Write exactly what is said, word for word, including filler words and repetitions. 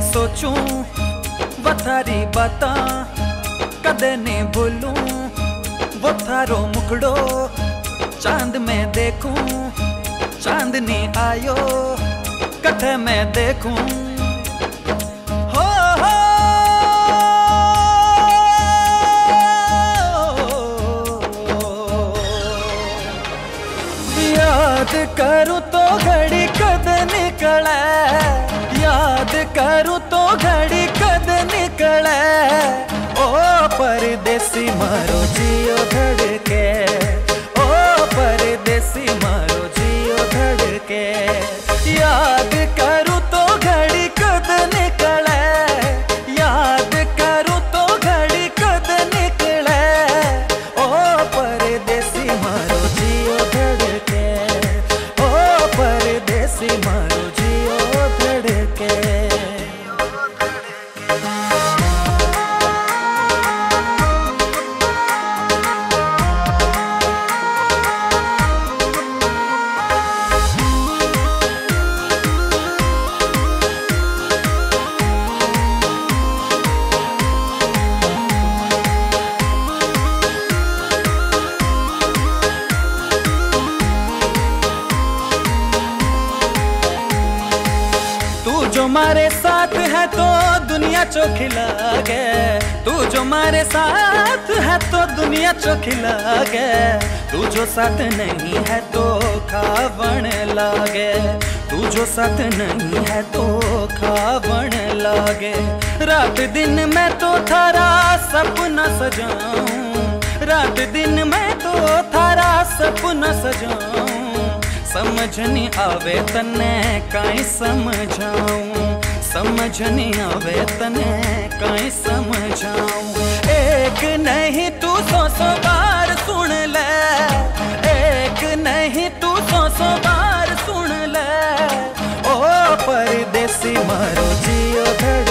सोचूं वो थारी बाता कदे नहीं भूलूं, वो थारो मुखड़ो चांद में देखूं, चांदनी आयो कथे मैं देखूं। हो हो याद करूं तो घड़ी कद निकले, याद करूं तो घड़ी कद निकले। ओ परदेसी मारो जियो धड़के, ओ परदेसी मारो जियो धड़के। याद करूं तो घड़ी कद निकले, याद करूं तो घड़ी कद निकले। ओ परदेसी मारो जियो धड़के, ओ परदेसी मारो जियो धड़के। जो मारे साथ है तो दुनिया चौखी लागे, तू जो मारे साथ है तो दुनिया चौखी लागे। तू जो साथ नहीं है तो खावण लागे, तू जो साथ नहीं है तो खावण लागे। रात दिन मैं तो थारा सपना सजाऊं, रात दिन मैं तो थारा सपना सजाऊं। समझ नहीं आवे तने काई समझाऊं, समझ नहीं आवे तने काई समझाऊं। एक नहीं तू सौ सौ बार सुन ले, एक नहीं तू सौ सौ बार सुन ले। ओ परदेसी मारो जियो धड़के।